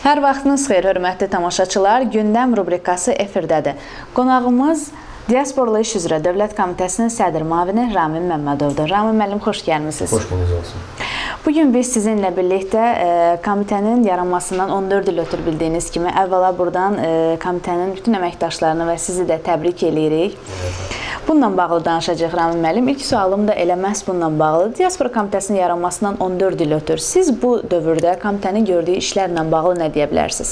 Hər vaxtınız xeyir, hörmətli tamaşaçılar. Gündəm rubrikası efirdədir. Qonağımız Diasporlu İş üzrə Dövlət Komitəsinin sədr müavini Ramin Məmmədovdur. Ramin müəllim, xoş gəlmisiniz. Xoş gününüz olsun. Bugün biz sizinlə birlikdə komitənin yaranmasından 14 il ötür bildiyiniz kimi əvvəla buradan komitənin bütün əməkdaşlarını və sizi də təbrik edirik. Bununla bağlı danışacaq Ramin müəllim. İlk sualım da elə məhz bununla bağlıdır. Diaspora Komitəsinin yaranmasından 14 il ötür. Siz bu dövrdə komitənin gördüyü işlərlə bağlı nə deyə bilərsiniz?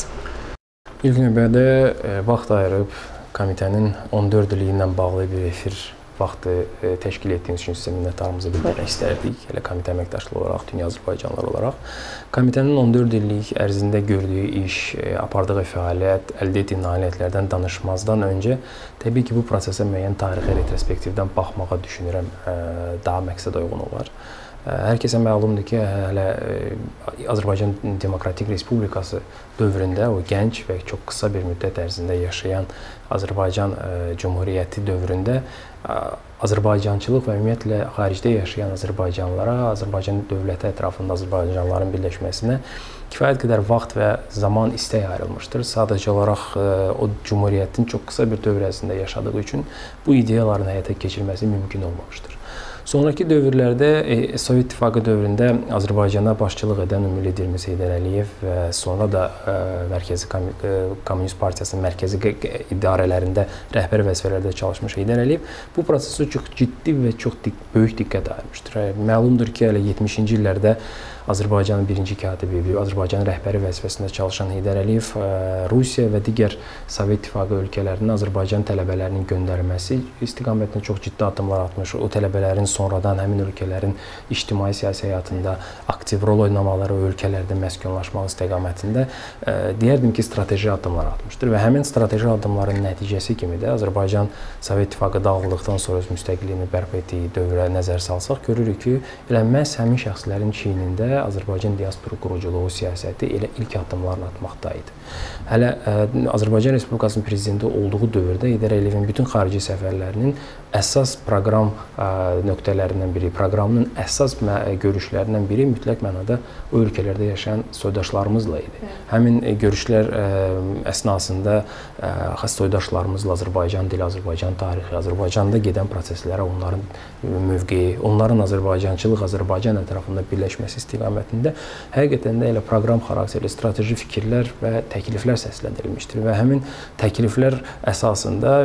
İlk növbədə vaxt ayırıb komitənin 14 ili ilə bağlı bir efir vaxtı təşkil etdiyiniz üçün sizə minnətdarlığımızı bildirmək istərdik. Elə komitə əməkdaşları olaraq, dünya azərbaycanlılar olaraq. Komitənin 14 illik ərzində gördüyü iş, apardığı fəaliyyət, əldə etdiyi nailiyyətlərdən danışmazdan öncə təbii ki, bu prosesə müəyyən tarixi retrospektivdən baxmağa düşünürəm, daha məqsəd uyğun olar. Hər kəsə məlumdur ki, hələ Azərbaycan Demokratik Respublikası dövründə, o gənc və çox qısa bir müddət ərzində yaşayan Azərbaycan Cumhuriyyəti dövründə Azərbaycançılıq və ümumiyyətlə xaricdə yaşayan Azərbaycanlılara, Azərbaycan dövləti ətrafında Azərbaycanlıların birləşməsinə kifayət qədər vaxt və zaman istək ayrılmışdır. Sadəcə olaraq o Cumhuriyyətin çox qısa bir dövr ərzində yaşadığı üçün bu ideyaların həyata keçirilməsi mümkün olmamışdır. Sonraki dövrlərdə Sovet İttifaqı dövründə Azərbaycana başçılıq edən ümumi liderimiz Heydər Əliyev və sonra da Mərkəzi Kommunist Partiyasının mərkəzi idarələrində rəhbər vəzifələrdə çalışmış Heydər Əliyev bu prosesi çox ciddi və çox böyük diqqət ayırmışdır. Məlumdur ki, hələ 70-ci illərdə Azərbaycanın birinci katibi, Azərbaycanın rəhbəri vəzifəsində çalışan Heydər Əliyev Rusiya və digər Sovet İttifaqı ölkələrinin Azərbaycan tələbələrinin göndərilməsi istiqamətində çox ciddi addımlar atmış. O tələbələrin sonradan həmin ölkələrin ictimai-siyasi həyatında aktiv rol oynamaları, o ölkələrdə məskunlaşmaq istiqamətində deyərdim ki, strateji addımlar atmışdır və həmin strateji addımların nəticəsi kimi də Azərbaycan Sovet İttifaqı dağıldıqdan sonra öz müstəqilliyini bərpa etdiyi dövrə nəzər salsaq, görürük ki, elə məhz həmin şəxslərin çiynində Azərbaycan diaspora quruculuğu siyasəti elə ilk addımlarını atmaqdaydı. Hələ Azərbaycan Respublikasının prezidenti olduğu dövrdə Heydər Əliyevin bütün xarici səfərlərinin əsas proqram nöqtələrindən biri, proqramının əsas görüşlərindən biri mütləq mənada o ölkələrdə yaşayan soydaşlarımızla idi. Həmin görüşlər əsnasında soydaşlarımızla Azərbaycan dili, Azərbaycan tarixi, Azərbaycanda gedən proseslərə onların mövqeyi, onların Azərbaycançılıq, Azərbaycan ətrafında birləşməsi istiqamətində həqiqətən də elə proqram xarakterli strateji fikirlər və təkliflər səsləndirilmişdir və həmin təkliflər əsasında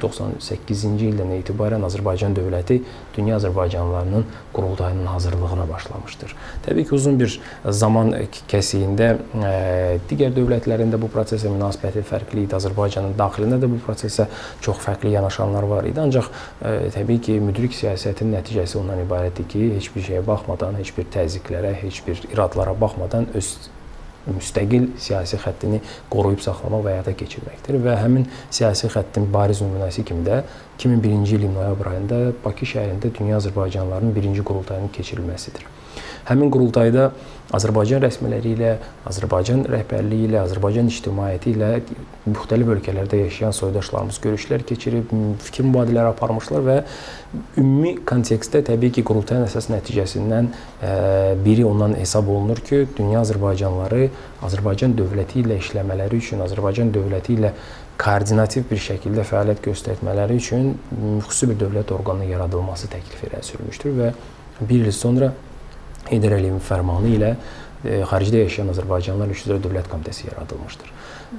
1998-ci ildən etibarən Azərbaycan dövləti dünya azərbaycanlılarının qurultayının hazırlığına başlamışdır. Təbii ki, uzun bir zaman kəsiyində digər dövlətlərin də bu prosesə münasibəti fərqli idi. Azərbaycanın daxilində də bu prosesə çox fərqli yanaşanlar var idi. Ancaq təbii ki, müdrik siyasətin nəticəsi ondan ibarətdir ki, heç bir şeyə baxmadan, heç bir təzyiqlərə, heç bir iradlara baxmadan öz müstəqil siyasi xəttini qoruyub saxlamaq və həyata keçirməkdir və həmin siyasi xəttin bariz nümunəsi kimi də 2001-ci ilin noyabr ayında Bakı şəhərində dünya azərbaycanlılarının birinci qurultayının keçirilməsidir. Həmin qurultayda Azərbaycan rəsmiləri ilə, Azərbaycan rəhbərliyi ilə, Azərbaycan ictimaiyyəti ilə müxtəlif ölkələrdə yaşayan soydaşlarımız görüşlər keçirib, fikir mübadilələri aparmışlar və ümumi kontekstdə təbii ki, qurultayın əsas nəticəsindən biri ondan hesab olunur ki, dünya azərbaycanlıları Azərbaycan dövləti ilə işləmələri üçün, Azərbaycan dövləti ilə koordinativ bir şəkildə fəaliyyət göstərmələri üçün xüsusi bir dövlət orqanının yaradılması təklifi irəli sürülmüşdür və bir il sonra Heydər Əliyevin fərmanı ilə xaricdə yaşayan Azərbaycanlılar İş üzrə Dövlət Komitəsi yaradılmışdır.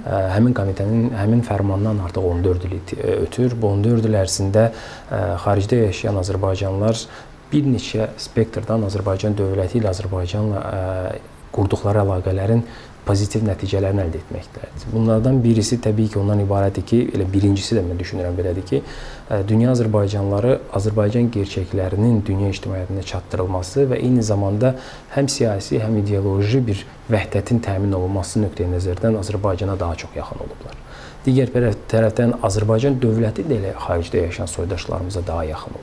Həmin fərmandan artıq 14 il ötür. Bu 14 il ərzində xaricdə yaşayan Azərbaycanlılar bir neçə spektrdən Azərbaycan dövləti ilə Azərbaycanla qurduqları əlaqələrin pozitiv nəticələrini əldə etməkdədir. Bunlardan birisi təbii ki, ondan ibarətdir ki, elə birincisi də mən düşünürəm belədir ki, dünya azərbaycanlıları Azərbaycan gerçəklərinin dünya ictimaiyyətinə çatdırılması və eyni zamanda həm siyasi, həm ideoloji bir vəhdətin təmin olunması nöqteyi nəzərdən Azərbaycana daha çox yaxın olublar. Digər tərəfdən Azərbaycan dövləti də elə xaricdə yaşayan soydaşlarımıza daha yaxın olub.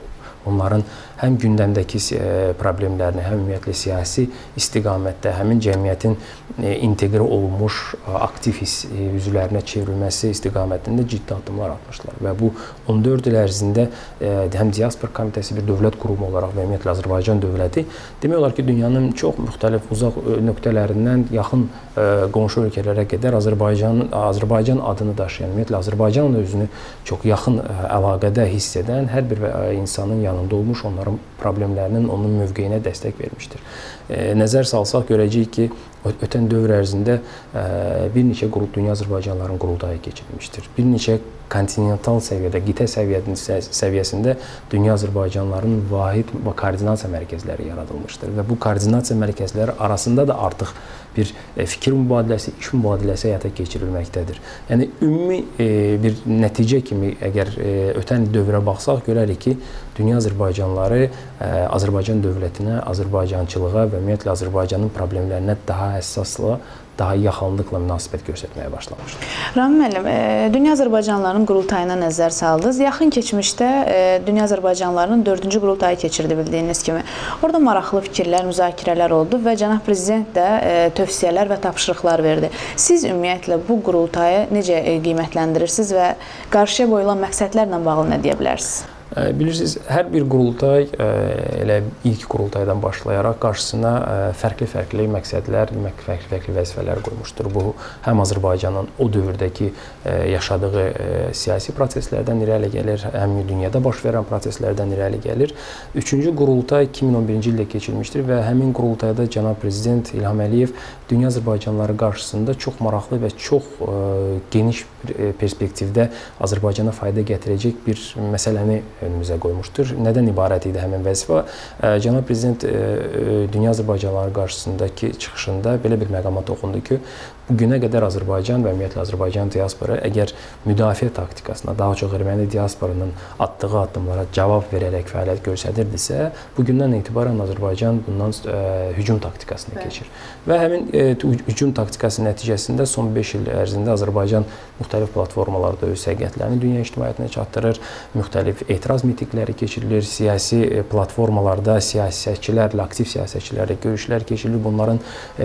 onların həm gündəmdəki problemlərini, həm ümumiyyətlə siyasi istiqamətdə həmin cəmiyyətin inteqrə olunmuş aktiv üzvlərinə çevrilməsi istiqamətində ciddi addımlar atmışlar və bu 14 il ərzində həm Diaspora Komitəsi bir dövlət qurumu olaraq və ümumiyyətlə Azərbaycan dövləti demək olar ki, dünyanın çox müxtəlif uzaq nöqtələrindən yaxın qonşu ölkələrə qədər Azərbaycan adını daşıyan, ümumiyyətlə Azərbaycanla özünü çox yaxın əlaqədə hiss edən hər bir insanın yanında olmuş, onların problemlərinin, onun mövqeyinə dəstək vermişdir. Nəzər salsaq görəcəyik ki, ötən dövr ərzində bir neçə dünya Azərbaycanlıların qurultayı keçirilmişdir. Bir neçə kontinental səviyyədə, qitə səviyyəsində dünya Azərbaycanlıların vahid və koordinasiya mərkəzləri yaradılmışdır və bu koordinasiya mərkəzləri arasında da artıq bir fikir mübadiləsi, iş mübadiləsi həyata keçirilməkdədir. Yəni, ümumi bir nəticə kimi əgər ötən dövrə baxsaq, görərik ki, dünya Azərbaycanlıları Azərbaycan dövlətinə, Azərbaycançılığa və ümumiyyətlə Azərbaycanın problemlərinə daha həssaslığa, daha yaxınlıqla münasibət göstərməyə başlamışdır. Rami müəllim, dünya Azərbaycanlılarının qurultayına nəzər saldınız. Yaxın keçmişdə dünya Azərbaycanlılarının 4-cü qurultayı keçirdi bildiyiniz kimi. Orada maraqlı fikirlər, müzakirələr oldu və cənab prezident də tövsiyələr və tapşırıqlar verdi. Siz ümumiyyətlə bu qurultayı necə qiymətləndirirsiniz və qarşıya qoyulan məqsədlərlə bağlı nə deyə bilərsiniz? Bilirsiniz, hər bir qurultay elə ilk qurultaydan başlayaraq qarşısına fərqli-fərqli məqsədlər, fərqli-fərqli vəzifələr qoymuşdur. Bu, həm Azərbaycanın o dövrdəki yaşadığı siyasi proseslərdən irəli gəlir, həm dünyada baş verən proseslərdən irəli gəlir. Üçüncü qurultay 2011-ci ildə keçirilmişdir və həmin qurultayda cənab prezident İlham Əliyev dünya Azərbaycanlıları qarşısında çox maraqlı və çox geniş perspektivdə Azərbaycana fayda gətirəcək bir məsələni önümüzə qoymuşdur. Nədən ibarət idi həmin vəzifə? Cənab prezident dünya Azərbaycanlıları qarşısındakı çıxışında belə bir məqama toxundu ki, bugünə qədər Azərbaycan və ümumiyyətlə Azərbaycan diaspora əgər müdafiə taktikasına, daha çox erməni diasporanın atdığı addımlara cavab verərək fəaliyyət göstərirdisə, bugündən etibarən Azərbaycan bundan hücum taktikasına keçir. Və həmin hücum taktikası nəticəsində son 5 il ərzində Azərbaycan müxtəlif platformalarda öz həqiqətlərini dünya ictimaiyyətinə çatdırır, müxtəlif etiraz mitinqləri keçirilir, siyasi platformalarda siyasətçilərlə, aktiv siyasətçilərlə görüşlər keçirilir, bunların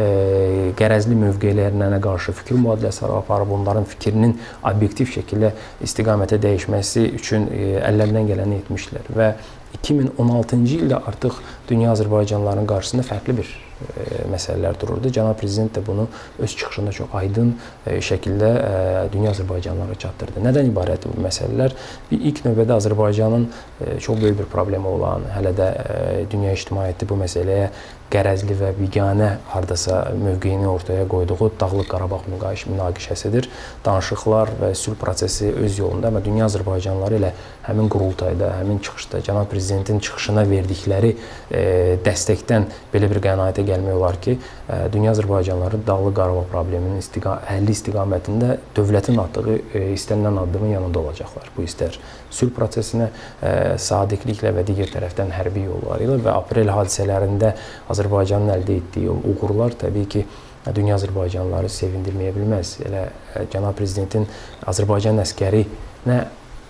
qərəzli mövqelərinə qarşı fikir mübadiləsi aparıb, onların fikrinin obyektiv şəkildə istiqamətə dəyişməsi üçün əllərindən gələni etmişlər və 2016-cı ildə artıq dünya Azərbaycanlıların qarşısında fərqli bir məsələlər dururdu. Cənab prezident də bunu öz çıxışında çox aydın şəkildə dünya Azərbaycanlılara çatdırdı. Nədən ibarət bu məsələlər? İlk növbədə Azərbaycanın çox böyük bir problemi olan, hələ də dünya ictimaiyyəti bu məsələyə qərəzli və biganə hardasa mövqeyini ortaya qoyduğu Dağlıq Qarabağ münaqişəsidir. Danışıqlar və sülh prosesi öz yolunda, amma dünya Azərbaycanlıları ilə həmin qurultayda, həmin çıxışda cənab prezidentin çıxışına verdikləri dəstəkdən belə bir qənaətə gəlmək olar ki, dünya Azərbaycanlıları Dağlıq Qarabağ probleminin həlli istiqamətində dövlətin atdığı istənilən addımın yanında olacaqlar. Bu istər sülh prosesinə sadiqliklə və digər tərəfdən hərbi yolları ilə və aprel hadisələrində Azərbaycanın əldə etdiyi uğurlar təbii ki, dünya Azərbaycanlıları sevindirməyə bilməz. Elə cənab prezidentin Azərbaycan əskərinə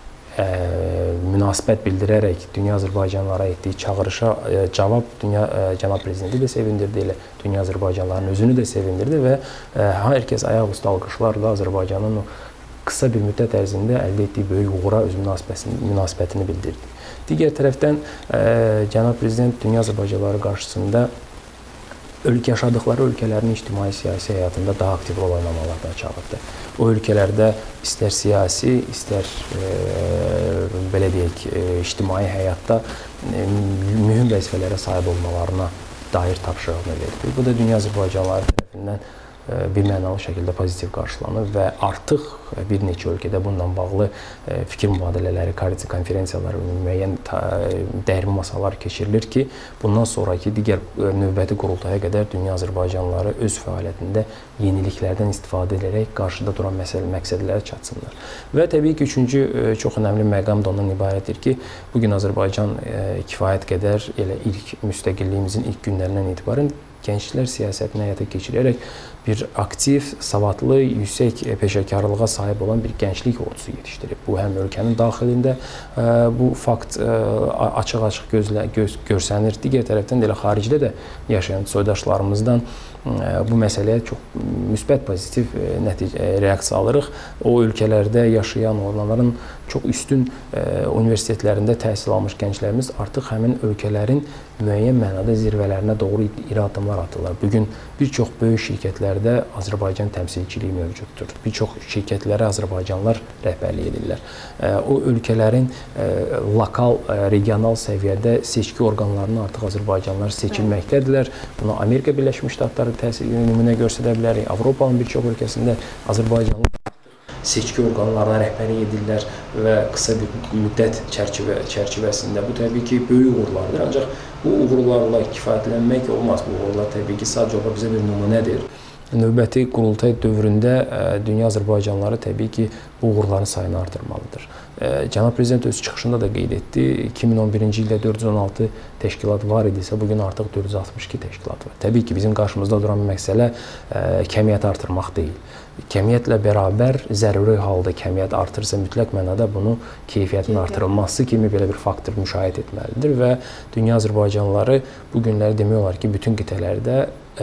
münasibət bildirərək dünya Azərbaycanlılara etdiyi çağırışa cavab cənab prezidenti də sevindirdi, elə dünya Azərbaycanlıların özünü də sevindirdi və hər kəs ayaq üstə alqışlarla Azərbaycanın qısa bir müddət ərzində əldə etdiyi böyük uğura öz münasibətini bildirdi. Digər tərəfdən cənab prezident dünya Azərbaycanlıları qarşısında yaşadıkları ölkələrin ictimai-siyasi həyatında daha aktiv rol oynamalarına çağırdı. O ölkələrdə istər siyasi, istər belə deyək, ictimai həyatda mühüm vəzifələrə sahib olmalarına dair tapşırığını verdi. Bu da dünya Azərbaycanlıları tərəfindən bir mənalı şəkildə pozitiv qarşılanır və artıq bir neçə ölkədə bununla bağlı fikir mübadilələri, konferensiyalar, müəyyən dəyirmi masalar keçirilir ki, bundan sonraki digər növbəti qurultaya qədər dünya Azərbaycanlıları öz fəaliyyətində yeniliklərdən istifadə edərək qarşıda duran məqsədlərə çatsınlar. Və təbii ki, üçüncü çox önəmli məqam da ondan ibarətdir ki, bugün Azərbaycan kifayət qədər elə ilk müstəqilliyimizin ilk günlərindən etibarən gənclər siyasətini həyata keçirərək bir aktiv, savadlı, yüksək peşəkarlığa sahib olan bir gənclik ordusu yetişdirib. Bu həm ölkənin daxilində bu fakt açıq-açıq görsənir. Digər tərəfdən də elə xaricdə də yaşayan soydaşlarımızdan bu məsələyə çox müsbət, pozitiv reaksiya alırıq. O ölkələrdə yaşayan onların çox üstün universitetlərində təhsil almış gənclərimiz artıq həmin ölkələrin müəyyən mənada zirvələrinə doğru iri addımlar atırlar. Bugün bir çox böyük şirkətlərdə Azərbaycan təmsilçiliyi mövcuddur. Bir çox şirkətlərə Azərbaycanlılar rəhbərlik edirlər. O ölkələrin lokal, regional səviyyədə seçki orqanlarını artıq Azərbaycanlılar seçilməkdədirlər. Buna Amerika Birləşmiş Ştatları nümunə göstərə bilərik. Avropanın bir çox ölkəsində Azərbaycanlılar seçki orqanlarına rəhbərlik edirlər və qısa bir müddət çərçivəsində bu təbii ki, böyük uğurlardır. Ancaq bu uğurlarla kifayətlənmək olmaz. Bu uğurlar təbii ki, sadəcə olaraq bizə bir nümunədir. Növbəti qurultay dövründə dünya Azərbaycanlıları təbii ki, bu uğurların sayını artırmalıdır. Cənab Prezident öz çıxışında da qeyd etdi, 2011-ci ildə 416 təşkilat var idisə, bugün artıq 462 təşkilat var. Təbii ki, bizim qarşımızda duran məsələ kəmiyyəti artırmaq deyil. Kəmiyyətlə bərabər zəruri halda kəmiyyət artırsa mütləq mənada bunu keyfiyyətin artırılması kimi belə bir faktor müşahidə etməlidir və dünya Azərbaycanlıları bu günləri demək olar ki, bütün qitələrdə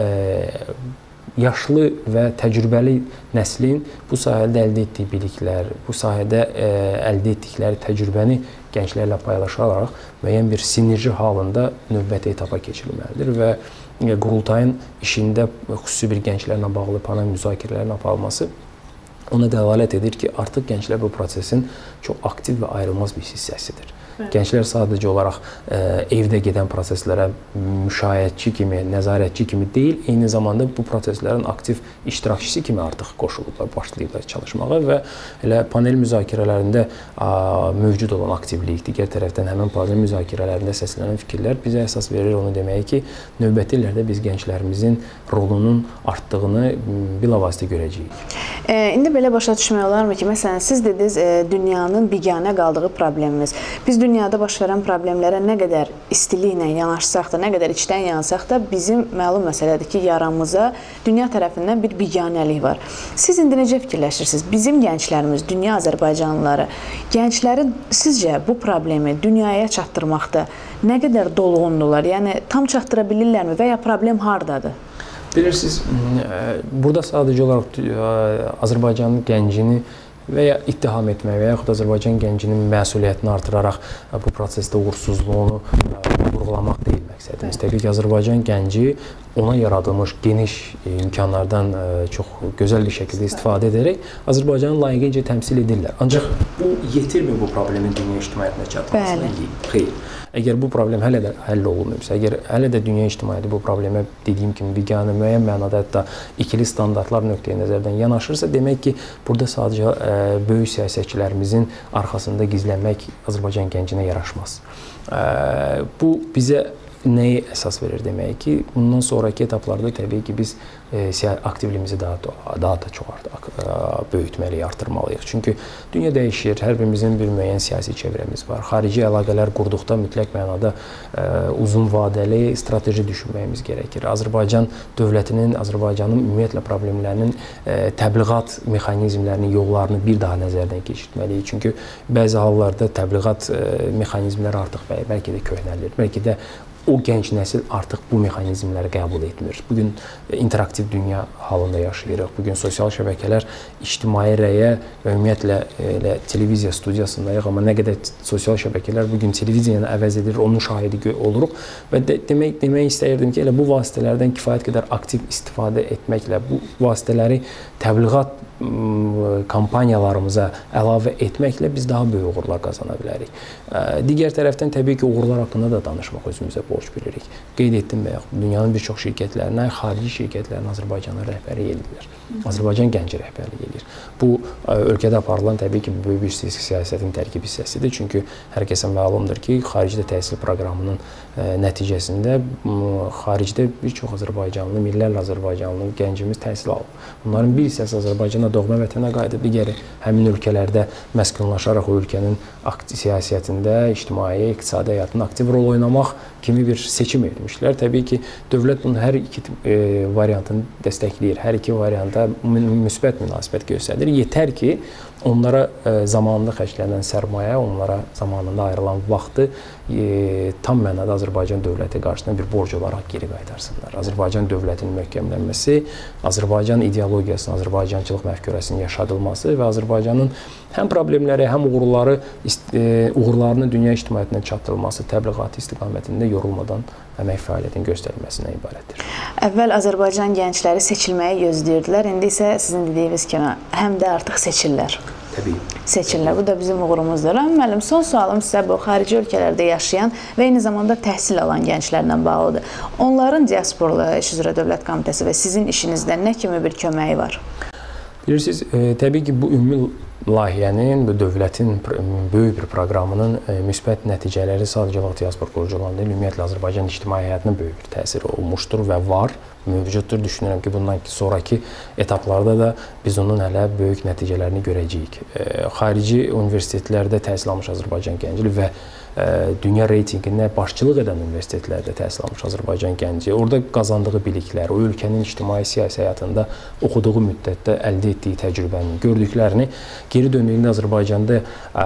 yaşlı və təcrübəli nəslin bu sahədə əldə etdiyi biliklər, bu sahədə əldə etdikləri təcrübəni gənclərlə paylaşaraq müəyyən bir sinerji halında növbəti etapa keçirilməlidir və qurultayın işində xüsusi bir gənclərlə bağlı panel müzakirələrin aparılması ona dəlalət edir ki, artıq gənclər bu prosesin çox aktiv və ayrılmaz bir hissəsidir. Gənclər sadəcə olaraq evdə gedən proseslərə müşahidəçi kimi, nəzarətçi kimi deyil, eyni zamanda bu proseslərin aktiv iştirakçısı kimi artıq qoşulublar, başlayıblar çalışmağa və elə panel müzakirələrində mövcud olan aktivlik, digər tərəfdən həmin panel müzakirələrində səslənən fikirlər bizə əsas verir onu deməyə ki, növbəti illərdə biz gənclərimizin rolunun artdığını bilavasitə görəcəyik. İndi belə başa düşmək olarmı ki, məsələn, siz dediniz, dünyanın biganə qaldığı problemimiz. Biz dünyada baş verən problemlərə nə qədər istiliklə yanaşsaq da, nə qədər içdən yansaq da, bizim məlum məsələdir ki, yaramıza dünya tərəfindən bir biganəlik var. Siz indi necə fikirləşirsiniz? Bizim gənclərimiz, dünya Azərbaycanlıları, gənclərin sizcə bu problemi dünyaya çatdırmaqda nə qədər dolğundurlar? Yəni, tam çatdıra bilirlərmi və ya problem hardadır? Bilirsiniz, burada sadəcə olaraq Azərbaycanın gəncini və ya ittiham etmək və yaxud Azərbaycan gəncinin məsuliyyətini artıraraq bu prosesdə uğursuzluğunu vurğulamaq deyil məqsədimiz. Təbii ki, Azərbaycan gənci ona yaradılmış geniş imkanlardan çox gözəl bir şəkildə istifadə edərək Azərbaycanı layiqincə təmsil edirlər. Ancaq bu yetirmir bu problemin dünya ictimaiyyətinə çatmasına? Xeyr. Əgər bu problem hələ də həll olunmayıbsa, əgər hələ də dünya ictimaiyyəti bu problemə dediyim kimi biganə, müəyyən mənada hətta ikili standartlar nöqteyi nəzərdən yanaşırsa, demək ki, burada sadəcə böyük siyasətçilərimizin arxasında gizlənmək Azərbaycan gəncinə yaraşmaz. Bu bizə nəyi əsas verir demək ki, bundan sonraki etaplarda təbii ki, biz aktivliyimizi daha da çox böyütməliyik, artırmalıyıq. Çünki dünya dəyişir, hər birimizin bir müəyyən siyasi çevrəmiz var. Xarici əlaqələr qurduqda mütləq mənada uzun vadəli strateji düşünməyimiz gərəkir. Azərbaycan dövlətinin, Azərbaycanın ümumiyyətlə problemlərinin təbliğat mexanizmlərinin yollarını bir daha nəzərdən keçirtməliyik. Çünki bəzi hallarda təbliğat mexanizmləri artıq bəlkə də köhnəlir, bəlkə də o gənc nəsil artıq bu mexanizmləri qəbul etmir. Bugün interaktiv dünya halında yaşayırıq. Bugün sosial şəbəkələr ictimai rəyə və ümumiyyətlə televiziya studiyasındayıq, amma nə qədər sosial şəbəkələr bugün televiziyanı əvəz edir, onun şahidi oluruq və demək istəyirdim ki, elə bu vasitələrdən kifayət qədər aktiv istifadə etməklə, bu vasitələri təbliğat kampaniyalarımıza əlavə etməklə biz daha böyük uğurlar qazana bilərik. Digər tərəfdən təbii ki, uğurlar haqqında da danışmaq özümüzə borc bilirik. Qeyd etdim və yaxud dünyanın bir çox şirkətlərinə, xarici şirkətlərin Azərbaycana rəhbərlik edirlər. Azərbaycan gənci rəhbərlik edir. Bu, ölkədə aparılan təbii ki, böyük bir siyasətin tərkib hissəsidir. Çünki hər kəsə məlumdur ki, xaricdə təhsil proqramının nəticəsində xaricdə bir çox Azərbaycanlı, millərlə Azərbaycanlı gəncimiz təhsil alıb. Bunların bir hissəsi Azərbaycana doğma vətənə qayıdıb, digəri həmin ölkələrdə məskunlaşaraq o ölkənin siyasətində, ictimai, iqtisadi həyatında aktiv rol oynamaq kimi bir seçim etmişlər. Təbii ki, dövlət bunun hər iki variantını dəstəkləyir, hər iki varianta müsbət münasibət göstərir. Yetər ki, onlara zamanında xərclənən sərmayə, onlara zamanında ayrılan vaxtı tam mənada Azərbaycan dövləti qarşısında bir borc olaraq geri qaytarsınlar. Azərbaycan dövlətinin möhkəmlənməsi, Azərbaycan ideologiyasının, Azərbaycançılıq məfkurəsinin yaşadılması və Azərbaycanın həm problemləri, həm uğurlarının dünya ictimaiyyətinə çatdırılması, təbliğatı istiqamətində yorulmadan əmək fəaliyyətinin göstərilməsindən ibarətdir. Əvvəl Azərbaycan gəncləri seçilməyi gözləyirdilər, indi isə sizin dediyiniz kimi həm də artıq seçirlər. Təbii. Seçirlər. Bu da bizim uğurumuzdur. Müəllim, son sualım sizə bu xarici ölkələrdə yaşayan və eyni zamanda təhsil alan gənclərlə bağlıdır. Onların diaspora iş üzrə Dövlət Komitəsi və sizin işinizdən nə kimi bir köməyi var? Bilirsiniz, təbii ki, bu ümumi layihənin, bu dövlətin böyük bir proqramının müsbət nəticələri sadəcə diaspora qurucularında ümumiyyətlə Azərbaycan ictimai həyatına böyük bir təsir olmuşdur və var, mövcuddur. Düşünürəm ki, bundan sonraki etaplarda da biz onun hələ böyük nəticələrini görəcəyik. Xarici universitetlərdə təhsil almış Azərbaycan gəncləri və dünya reytinqində başçılıq edən universitetlərdə təhsil almış Azərbaycan gənci, orada qazandığı biliklər, o ölkənin ictimai siyasi həyatında oxuduğu müddətdə əldə etdiyi təcrübəni, gördüklərini geri döndüyündə Azərbaycanda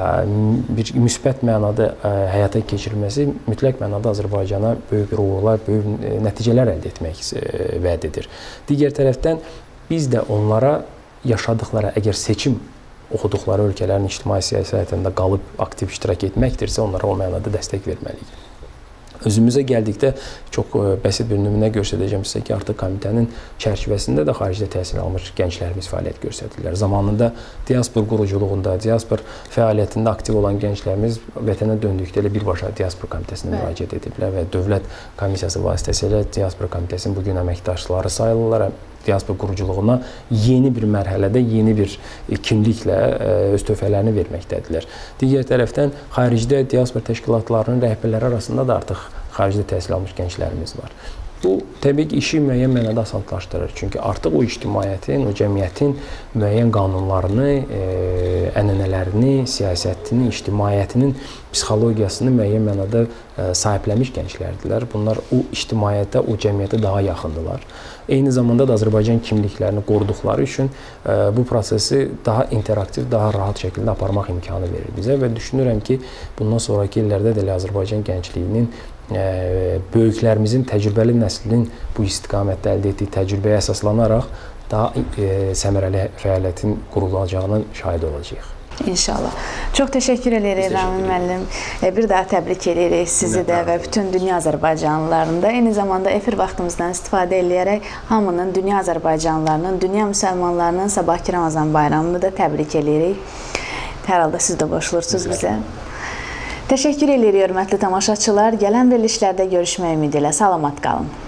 bir müsbət mənada həyata keçirilməsi mütləq mənada Azərbaycana böyük bir uğurlar, böyük nəticələr əldə etmək vəd edir. Digər tərəfdən biz də onlara yaşadıqları, əgər seçim oxuduqları ölkələrin ictimai siyasi həyatında qalıb aktiv iştirak etməkdirsə, onlara o mənada dəstək verməliyik. Özümüzə gəldikdə çox bəsit bir nümunə göstərəcəm sizə ki, artıq komitənin çərçivəsində də xaricdə təhsil almış gənclərimiz fəaliyyət göstərirlər. Zamanında diaspor quruculuğunda, diaspor fəaliyyətində aktiv olan gənclərimiz vətənə döndükdə elə birbaşa diaspor komitəsinə müraciət ediblər və Dövlət Komissiyası vasitəsilə diaspor komitəsinin bugün əməkdaşları sayılırlar. Diaspor quruculuğuna yeni bir mərhələdə, yeni bir kimliklə öz töhfələrini verməkdədirlər. Digər tərəfdən, xaricdə diaspor təşkilatlarının rəhbərləri arasında da artıq xaricdə təhsil almış gənclərimiz var. Bu, təbii ki, işi müəyyən mənada asanlaşdırır. Çünki artıq o ictimaiyyətin, o cəmiyyətin müəyyən qanunlarını, ənənələrini, siyasətini, ictimaiyyətinin psixologiyasını müəyyən mənada sahiblənmiş gənclərdirlər. Bunlar o ictimaiyyətə, o cəmiyyətə daha yaxındılar. Eyni zamanda da Azərbaycan kimliklərini qoruduqları üçün bu prosesi daha interaktiv, daha rahat şəkildə aparmaq imkanı verir bizə və düşünürəm ki, bundan sonraki illərdə də Azərbaycan gəncliyinin böyüklərimizin, təcrübəli nəslinin bu istiqamətdə əldə etdiyi təcrübəyə əsaslanaraq daha səmərəli fəaliyyətin qurulacağının şahid olacağıq. İnşallah. Çox təşəkkür edirik Ramin müəllim. Bir daha təbrik edirik sizi də və bütün dünya Azərbaycanlılarını da. Eyni zamanda efir vaxtımızdan istifadə edərək hamının, dünya Azərbaycanlılarının, dünya müsəlmanlarının sabahki Ramazan bayramını da təbrik edirik. Hər halda siz də qoşulursunuz bizə. Təşəkkür edirik, hörmətli tamaşaçılar. Gələn verilişlərdə görüşmək ümidi ilə salamat qalın.